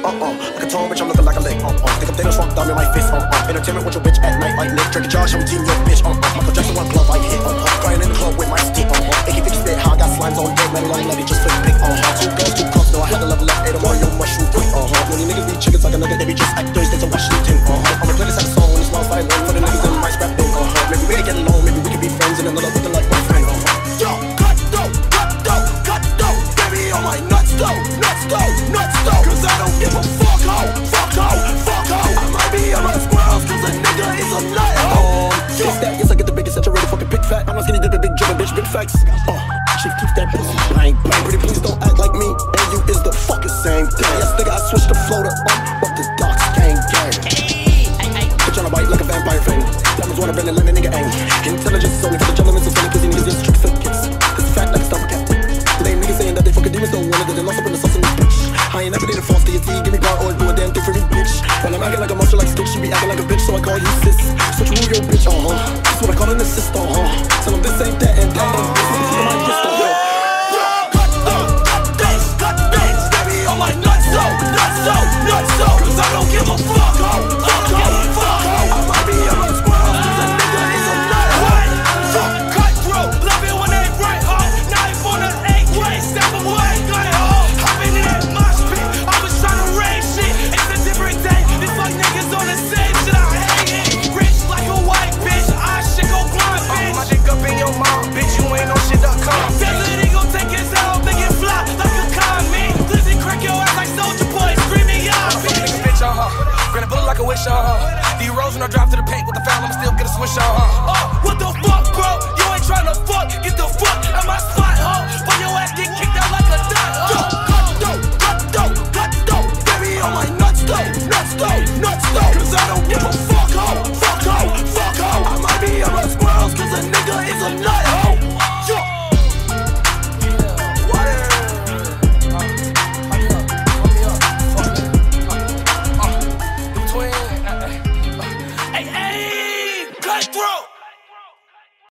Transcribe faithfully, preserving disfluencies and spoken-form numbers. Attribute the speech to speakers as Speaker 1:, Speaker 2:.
Speaker 1: uh-uh. Like a tall bitch, I'm looking like a lick, uh-uh. Think I'm Thanos, fuck down in my fist, uh-uh. Entertainment with your bitch at night like Nick. Drinking Josh, I'm team your bitch, uh-uh. Michael Jackson, one glove, I hit, uh-uh. Crying in the club with my stick, uh-uh. A K fifty spit, how I got slimes on deck, let it long, let it just flip big, uh-huh. Two girls, two cups, though I had to level up, ate a Mario mushroom quick, uh-huh. When you niggas be chickens like a nugget, they be just actors, they to Washington, uh-huh. I'ma play this at a song, this wild side one for the niggas in my scrap thing, uh-huh. Maybe we can get along, maybe we can be friends, and another looking like my friend, uh-huh. Yo, cut though, cut though, cut though, baby on my nuts though, nuts though, nuts though. Cause I don't give a fuck ho, fuck ho, fuck ho. I might be around squirrels cause a nigga is a nut ho. Um, yes that, yes I get the biggest saturated fucking big fat. I'm not skinny dipping, big dripping, bitch, big facts. Uh, she keeps that pussy bang, bang. Pretty please don't act like me, and you is the fucking same thing. Yes nigga I switched the floater up, but the docs gang gang. Bitch on a bite like a vampire thing. Diamonds wanna bend and let a nigga ang. Intelligence is only for the gentlemen, so funny cause you niggas just trick for kids. It's a fact like a stomach cat. Lame niggas saying that they fucking demons don't want it, that they lost up in the sauce in this bitch. I ain't never did a false